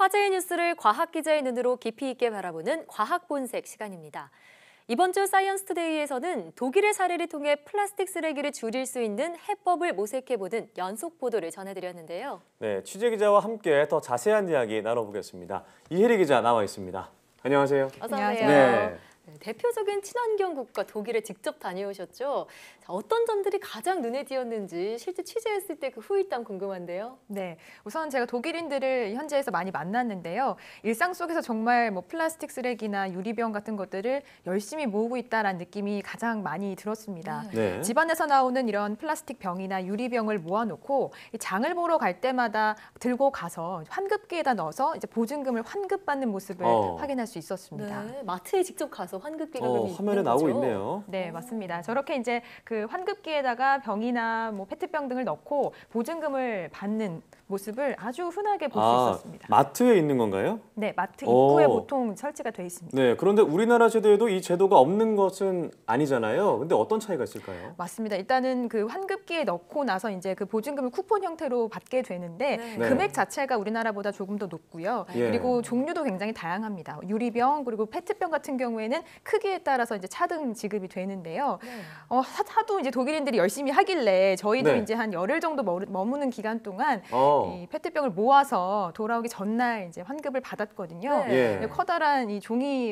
화제의 뉴스를 과학 기자의 눈으로 깊이 있게 바라보는 과학 본색 시간입니다. 이번 주 사이언스 투데이에서는 독일의 사례를 통해 플라스틱 쓰레기를 줄일 수 있는 해법을 모색해보는 연속 보도를 전해드렸는데요. 네, 취재 기자와 함께 더 자세한 이야기 나눠보겠습니다. 이혜리 기자 나와 있습니다. 안녕하세요. 어서 오세요. 네. 대표적인 친환경 국가 독일에 직접 다녀오셨죠? 자, 어떤 점들이 가장 눈에 띄었는지 실제 취재했을 때 그 후일담 궁금한데요. 네, 우선 제가 독일인들을 현지에서 많이 만났는데요. 일상 속에서 정말 뭐 플라스틱 쓰레기나 유리병 같은 것들을 열심히 모으고 있다라는 느낌이 가장 많이 들었습니다. 네. 집안에서 나오는 이런 플라스틱 병이나 유리병을 모아놓고 장을 보러 갈 때마다 들고 가서 환급기에다 넣어서 이제 보증금을 환급받는 모습을 확인할 수 있었습니다. 네, 마트에 직접 가서 환급기가 그럼 화면에 있는 나오고 거죠? 있네요. 네, 맞습니다. 저렇게 이제 그 환급기에다가 병이나 뭐 페트병 등을 넣고 보증금을 받는 모습을 아주 흔하게 볼 수 있었습니다. 마트에 있는 건가요? 네, 마트 입구에 보통 설치가 돼 있습니다. 네, 그런데 우리나라 제도에도 이 제도가 없는 것은 아니잖아요. 근데 어떤 차이가 있을까요? 맞습니다. 일단은 그 환급기에 넣고 나서 이제 그 보증금을 쿠폰 형태로 받게 되는데 네. 금액 자체가 우리나라보다 조금 더 높고요. 예. 그리고 종류도 굉장히 다양합니다. 유리병 그리고 페트병 같은 경우에는 크기에 따라서 이제 차등 지급이 되는데요. 네. 하도 이제 독일인들이 열심히 하길래 저희도 네. 이제 한 열흘 정도 머무는 기간 동안 이 페트병을 모아서 돌아오기 전날 이제 환급을 받았거든요. 네. 예. 커다란 이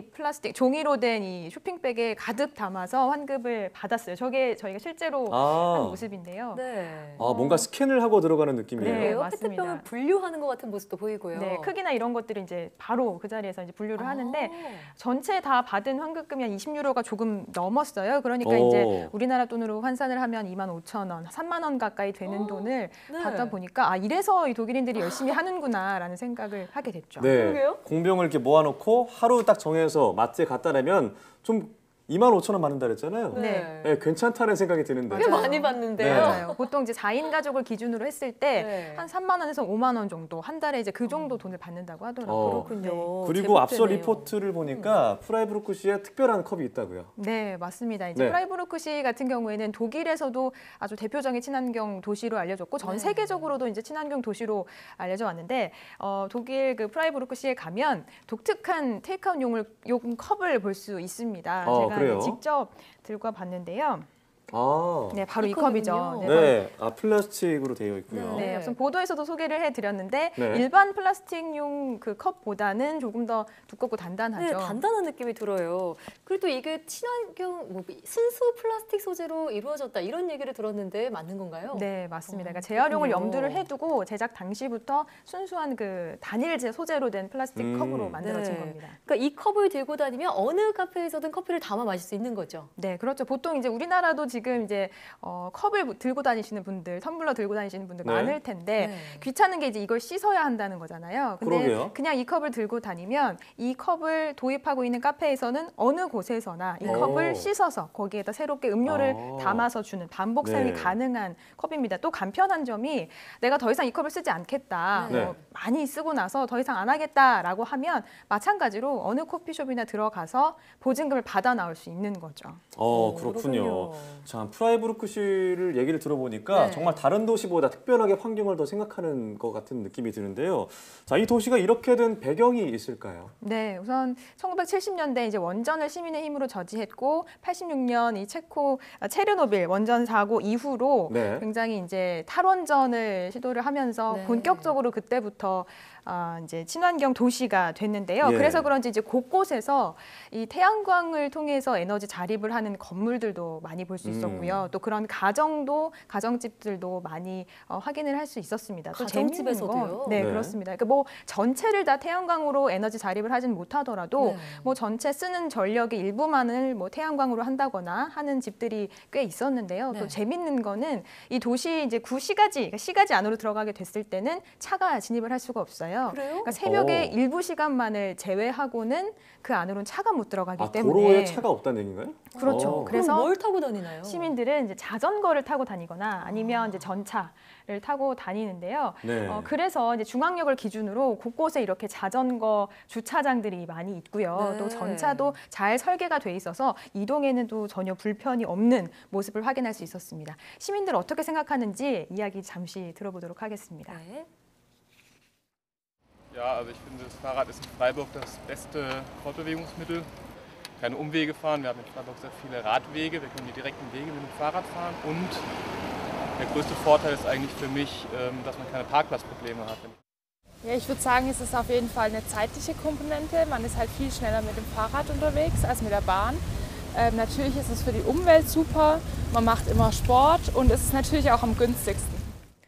종이로 된 이 쇼핑백에 가득 담아서 환급을 받았어요. 저게 저희가 실제로 한 모습인데요. 네. 뭔가 스캔을 하고 들어가는 느낌이에요. 네, 그래요? 맞습니다. 페트병을 분류하는 것 같은 모습도 보이고요. 네, 크기나 이런 것들을 이제 바로 그 자리에서 이제 분류를 하는데 전체 다 받은 환급금이 한 20유로가 조금 넘었어요. 그러니까 이제 우리나라 돈으로 환산을 하면 25,000원, 3만 원 가까이 되는 돈을 네. 받다 보니까 이래서 이 독일인들이 열심히 하는구나라는 생각을 하게 됐죠. 네, 그러게요? 공병을 이렇게 모아놓고 하루 딱 정해서 마트에 갖다 내면 좀 25,000원 받는다 그랬잖아요. 네. 네, 괜찮다는 생각이 드는데. 꽤 많이 받는데요. 네. 맞아요. 보통 이제 4인 가족을 기준으로 했을 때 네. 한 3만 원에서 5만 원 정도 한 달에 이제 그 정도 돈을 받는다고 하더라고요. 그렇군요. 그리고 앞서 제법되네요. 리포트를 보니까 프라이부르크시에 특별한 컵이 있다고요. 네, 맞습니다. 이제 네. 프라이부르크시 같은 경우에는 독일에서도 아주 대표적인 친환경 도시로 알려졌고 전 세계적으로도 이제 친환경 도시로 알려져 왔는데 독일 그 프라이부르크시에 가면 독특한 테이크아웃용 컵을 볼 수 있습니다. 제가 그래요? 직접 들고 와봤는데요. 네, 바로 이 컵이군요. 컵이죠. 네, 플라스틱으로 되어 있고요. 네, 우선 보도에서도 소개를 해드렸는데 네. 일반 플라스틱용 그 컵보다는 조금 더 두껍고 단단하죠. 네, 단단한 느낌이 들어요. 그리고 또 이게 친환경, 순수 플라스틱 소재로 이루어졌다 이런 얘기를 들었는데 맞는 건가요? 네, 맞습니다. 그러니까 재활용을 그렇군요. 염두를 해두고 제작 당시부터 순수한 그 단일 소재로 된 플라스틱 컵으로 만들어진 겁니다. 그러니까 이 컵을 들고 다니면 어느 카페에서든 커피를 담아 마실 수 있는 거죠. 네, 그렇죠. 보통 이제 우리나라도 지금 이제 컵을 들고 다니시는 분들, 텀블러 들고 다니시는 분들 네. 많을 텐데 귀찮은 게 이제 이걸 씻어야 한다는 거잖아요. 근데 그러게요. 그냥 이 컵을 들고 다니면 이 컵을 도입하고 있는 카페에서는 어느 곳에서나 이 컵을 씻어서 거기에다 새롭게 음료를 담아서 주는 반복 사용이 가능한 컵입니다. 또 간편한 점이 내가 더 이상 이 컵을 쓰지 않겠다, 많이 쓰고 나서 더 이상 안 하겠다라고 하면 마찬가지로 어느 커피숍이나 들어가서 보증금을 받아 나올 수 있는 거죠. 그렇군요. 참 프라이부르크시를 얘기를 들어보니까 정말 다른 도시보다 특별하게 환경을 더 생각하는 것 같은 느낌이 드는데요. 자, 이 도시가 이렇게 된 배경이 있을까요? 네, 우선 1970년대 이제 원전을 시민의 힘으로 저지했고 86년 이 체르노빌 원전 사고 이후로 굉장히 이제 탈원전을 시도를 하면서 본격적으로 그때부터 이제 친환경 도시가 됐는데요. 그래서 그런지 이제 곳곳에서 이 태양광을 통해서 에너지 자립을 하는 건물들도 많이 볼 수 있었고요. 또 그런 가정집들도 많이 확인을 할 수 있었습니다. 또 가정집에서도요? 네, 그렇습니다. 그러니까 뭐 전체를 다 태양광으로 에너지 자립을 하진 못하더라도 뭐 전체 쓰는 전력의 일부만을 뭐 태양광으로 한다거나 하는 집들이 꽤 있었는데요. 또 재밌는 거는 이 도시 이제 그러니까 시가지 안으로 들어가게 됐을 때는 차가 진입을 할 수가 없어요. 그래요? 그러니까 새벽에 일부 시간만을 제외하고는 그 안으로는 차가 못 들어가기 때문에 도로에 차가 없다는 얘기인가요? 그렇죠. 그래서 뭘 타고 다니나요? 시민들은 이제 자전거를 타고 다니거나 아니면 이제 전차를 타고 다니는데요. 그래서 이제 중앙역을 기준으로 곳곳에 이렇게 자전거 주차장들이 많이 있고요. 또 전차도 잘 설계가 돼 있어서 이동에는 또 전혀 불편이 없는 모습을 확인할 수 있었습니다. 시민들 어떻게 생각하는지 이야기 잠시 들어보도록 하겠습니다. Ja, also ich finde, das Fahrrad ist in Freiburg das beste Fortbewegungsmittel. Keine Umwege fahren, wir haben in Freiburg sehr viele Radwege, wir können die direkten Wege mit dem Fahrrad fahren und der größte Vorteil ist eigentlich für mich, dass man keine Parkplatzprobleme hat. Ja, ich würde sagen, es ist auf jeden Fall eine zeitliche Komponente. Man ist halt viel schneller mit dem Fahrrad unterwegs als mit der Bahn. Natürlich ist es für die Umwelt super, man macht immer Sport und es ist natürlich auch am günstigsten.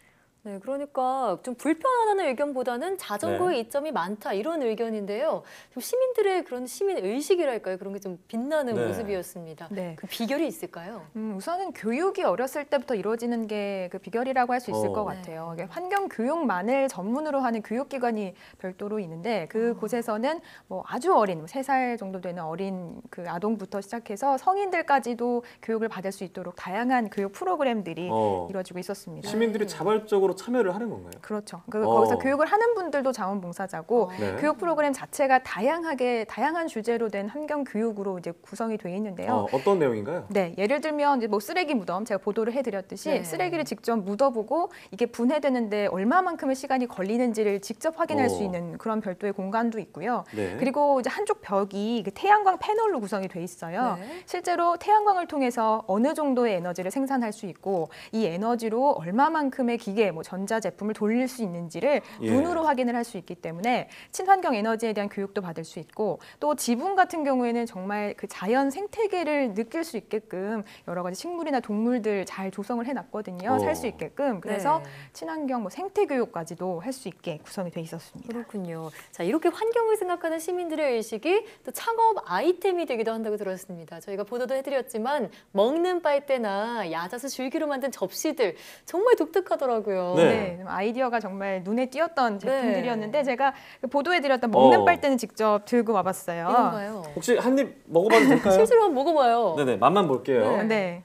네, 그러니까 좀 불편하다는 의견보다는 자전거의 네. 이점이 많다 이런 의견인데요. 좀 시민들의 그런 시민 의식이랄까요? 그런 게 좀 빛나는 네. 모습이었습니다. 네. 그 비결이 있을까요? 우선은 교육이 어렸을 때부터 이루어지는 게 그 비결이라고 할 수 있을 것 네. 같아요. 이게 환경 교육만을 전문으로 하는 교육기관이 별도로 있는데 그 곳에서는 뭐 아주 어린 3살 정도 되는 어린 그 아동부터 시작해서 성인들까지도 교육을 받을 수 있도록 다양한 교육 프로그램들이 이루어지고 있었습니다. 시민들이 자발적으로 참여를 하는 건가요? 그렇죠. 거기서 교육을 하는 분들도 자원봉사자고 네. 교육 프로그램 자체가 다양한 주제로 된 환경 교육으로 이제 구성이 돼 있는데요. 어떤 내용인가요? 네, 예를 들면 이제 뭐 쓰레기 무덤 제가 보도를 해드렸듯이 네. 쓰레기를 직접 묻어보고 이게 분해되는데 얼마만큼의 시간이 걸리는지를 직접 확인할 수 있는 그런 별도의 공간도 있고요. 네. 그리고 이제 한쪽 벽이 그 태양광 패널로 구성이 돼 있어요. 네. 실제로 태양광을 통해서 어느 정도의 에너지를 생산할 수 있고 이 에너지로 얼마만큼의 기계, 뭐 전자 제품을 돌릴 수 있는지를 예. 눈으로 확인을 할 수 있기 때문에 친환경 에너지에 대한 교육도 받을 수 있고 또 지붕 같은 경우에는 정말 그 자연 생태계를 느낄 수 있게끔 여러 가지 식물이나 동물들 잘 조성을 해놨거든요. 살 수 있게끔. 그래서 네. 친환경 뭐 생태 교육까지도 할 수 있게 구성이 돼 있었습니다. 그렇군요. 자, 이렇게 환경을 생각하는 시민들의 의식이 또 창업 아이템이 되기도 한다고 들었습니다. 저희가 보도도 해드렸지만 먹는 빨대나 야자수 줄기로 만든 접시들 정말 독특하더라고요. 네. 네, 아이디어가 정말 눈에 띄었던 제품들이었는데 네. 제가 보도해드렸던 먹는 어. 빨대는 직접 들고 와봤어요. 이건가요? 혹시 한 입 먹어봐도 될까요? 실제로 한번 먹어봐요. 네네, 맛만 볼게요. 네. 네.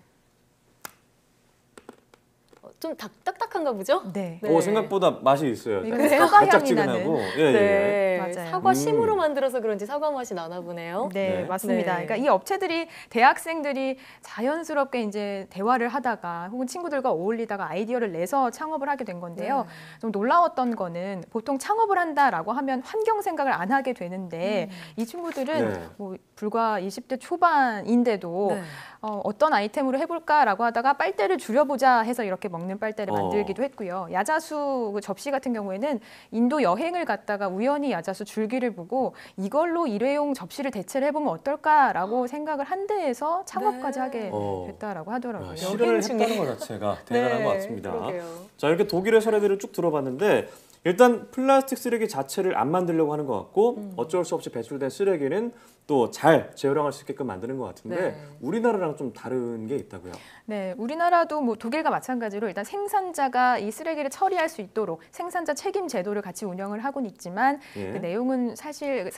좀 딱딱한가 보죠? 네. 네. 오, 생각보다 맛이 있어요. 이건 사과 향이 달짝지근하고. 나는. 예, 예. 네, 맞아요. 사과 심으로 만들어서 그런지 사과 맛이 나나 보네요. 네, 네. 맞습니다. 네. 그러니까 이 업체들이 대학생들이 자연스럽게 이제 대화를 하다가 혹은 친구들과 어울리다가 아이디어를 내서 창업을 하게 된 건데요. 네. 좀 놀라웠던 거는 보통 창업을 한다라고 하면 환경 생각을 안 하게 되는데 이 친구들은 네. 뭐 불과 20대 초반인데도 네. 어떤 아이템으로 해볼까라고 하다가 빨대를 줄여보자 해서 이렇게 먹는 빨대를 만들기도 했고요. 야자수 그 접시 같은 경우에는 인도 여행을 갔다가 우연히 야자수 줄기를 보고 이걸로 일회용 접시를 대체를 해보면 어떨까라고 생각을 한 데에서 창업까지 네. 하게 됐다라고 하더라고요. 실현을 중에. 했다는 것 자체가 대단한 네, 것 같습니다. 그러게요. 자, 이렇게 독일의 사례들을 쭉 들어봤는데 일단 플라스틱 쓰레기 자체를 안 만들려고 하는 것 같고 어쩔 수 없이 배출된 쓰레기는 또 잘 재활용할 수 있게끔 만드는 것 같은데 네. 우리나라랑 좀 다른 게 있다고요? 네, 우리나라도 뭐 독일과 마찬가지로 일단 생산자가 이 쓰레기를 처리할 수 있도록 생산자 책임 제도를 같이 운영을 하고는 있지만 예. 그 내용은 사실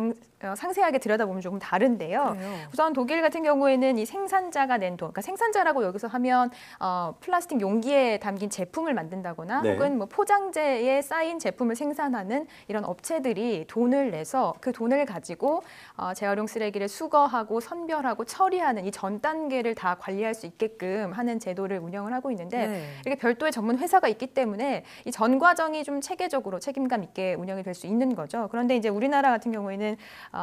상세하게 들여다보면 조금 다른데요. 그래요. 우선 독일 같은 경우에는 이 생산자가 낸 돈, 그러니까 생산자라고 여기서 하면 플라스틱 용기에 담긴 제품을 만든다거나 네. 혹은 뭐 포장재에 쌓인 제품을 생산하는 이런 업체들이 돈을 내서 그 돈을 가지고 재활용 쓰레기를 수거하고 선별하고 처리하는 이 전 단계를 다 관리할 수 있게끔 하는 제도를 운영을 하고 있는데 네. 이렇게 별도의 전문 회사가 있기 때문에 이 전 과정이 좀 체계적으로 책임감 있게 운영이 될 수 있는 거죠. 그런데 이제 우리나라 같은 경우에는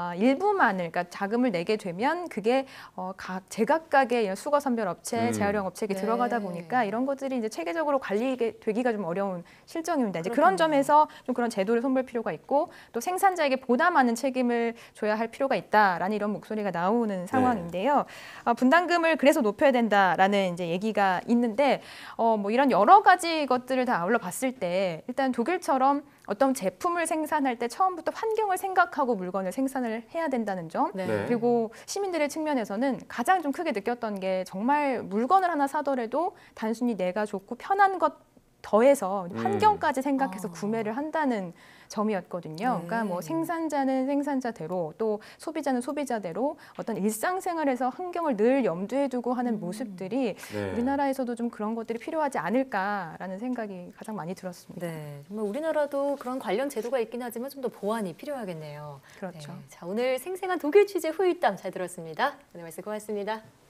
일부만을, 그러니까 자금을 내게 되면 그게 각 제각각의 이런 수거 선별 업체, 재활용 업체에 네. 들어가다 보니까 이런 것들이 이제 체계적으로 관리되기가 좀 어려운 실정입니다. 이제 그렇군요. 그런 점에서 좀 그런 제도를 손볼 필요가 있고 또 생산자에게 보다 많은 책임을 줘야 할 필요가 있다라는 이런 목소리가 나오는 상황인데요. 분담금을 그래서 높여야 된다라는 이제 얘기가 있는데 뭐 이런 여러 가지 것들을 다 아울러 봤을 때 일단 독일처럼 어떤 제품을 생산할 때 처음부터 환경을 생각하고 물건을 생산을 해야 된다는 점 네. 네. 그리고 시민들의 측면에서는 가장 좀 크게 느꼈던 게 정말 물건을 하나 사더라도 단순히 내가 좋고 편한 것 더해서 환경까지 생각해서 구매를 한다는 점이었거든요. 그러니까 뭐 생산자는 생산자대로 또 소비자는 소비자대로 어떤 일상생활에서 환경을 늘 염두에 두고 하는 모습들이 네. 우리나라에서도 좀 그런 것들이 필요하지 않을까라는 생각이 가장 많이 들었습니다. 네, 정말 우리나라도 그런 관련 제도가 있긴 하지만 좀 더 보완이 필요하겠네요. 그렇죠. 네, 자, 오늘 생생한 독일 취재 후일담 잘 들었습니다. 오늘 말씀 고맙습니다.